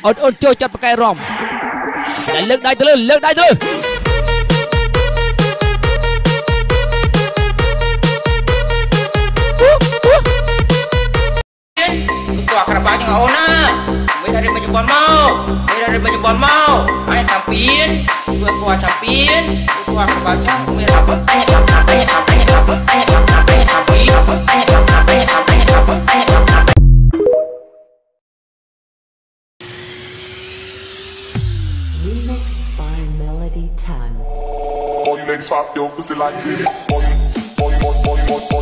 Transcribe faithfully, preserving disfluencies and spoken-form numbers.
អូនអូនចូលចាត់បកែរំតែលើកដៃទៅលើលើកដៃទៅលើตัวกระบะยังเอานะไม่ได้มาจุบอลเมาไม่ได้มาจุบอลเมาไอ้ทำปีนตัวตัวทำปีนตัวกระบะยังไม่ทำไอ้ทำทำไอ้ทำไอ้ทำไอ้ทำทำไอ้ทำปีนไอ้ทำทำไอ้ทำไอ้ทำไอ้ทำทำ Remix by Melody ten. All you ladies pop your pussy like this. All you, all you, all you, all you, all you.